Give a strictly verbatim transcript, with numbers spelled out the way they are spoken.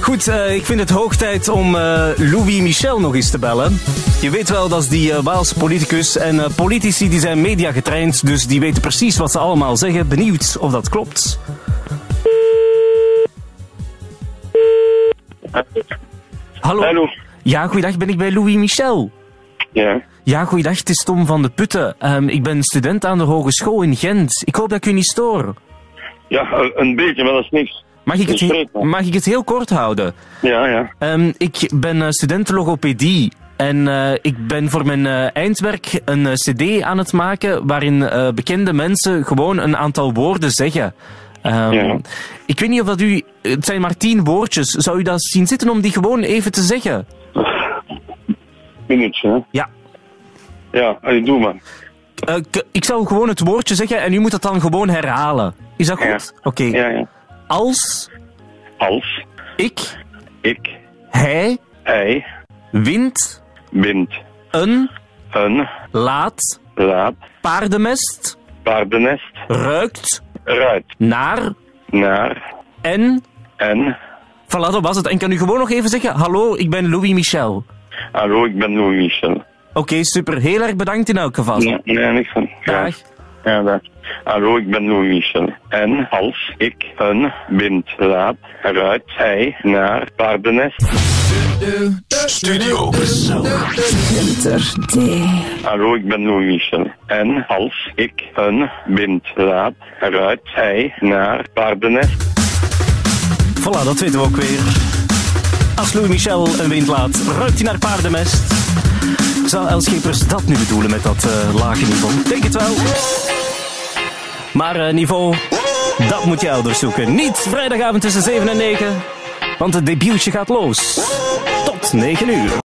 Goed, uh, ik vind het hoog tijd om uh, Louis Michel nog eens te bellen. Je weet wel, dat is die uh, Waalse politicus. En uh, politici die zijn media getraind, dus die weten precies wat ze allemaal zeggen. Benieuwd of dat klopt. Hallo. Hallo. Ja, goeiedag, ben ik bij Louis Michel? Ja. Ja, goeiedag, het is Tom van de Putten. Um, ik ben student aan de hogeschool in Gent. Ik hoop dat ik u niet stoor. Ja, een beetje, maar dat is niks. Mag ik het, he- mag ik het heel kort houden? Ja, ja. Um, ik ben uh, student logopedie. En uh, ik ben voor mijn uh, eindwerk een uh, cd aan het maken waarin uh, bekende mensen gewoon een aantal woorden zeggen. Um, ja. Ik weet niet of dat u... Het zijn maar tien woordjes. Zou u dat zien zitten om die gewoon even te zeggen? Minuutje, hè? Ja. Ja, allee, doe maar. Uh, k- ik zou gewoon het woordje zeggen en u moet dat dan gewoon herhalen. Is dat goed? Ja. Oké. Okay. Ja, ja. Als... Als... Ik... Ik... Hij... Hij... Wint... Bindt... Een... Een... Laat... Laat... Paardenmest... Paardenest... Ruikt... Ruit... Naar... Naar... En... En... Voilà, dat was het. En kan u gewoon nog even zeggen, hallo, ik ben Louis Michel. Hallo, ik ben Louis Michel. Oké, okay, super. Heel erg bedankt in elk geval. Ja, nee, niks van. Dag. Ja, dag. Hallo, ik ben Louis Michel. En als ik een wind laat, ruit hij naar paardenest. Studio Hallo, ik ben Louis Michel. En als ik een wind laat, ruit hij naar paardenest. Voilà, dat weten we ook weer. Als Louis Michel een wind laat, ruikt hij naar paardenmest. Zou Els Schepers dat nu bedoelen met dat uh, lage niveau? Ik denk het wel. Maar uh, niveau, dat moet je elders zoeken. Niet vrijdagavond tussen zeven en negen, want het debieltje gaat los. Tot negen uur.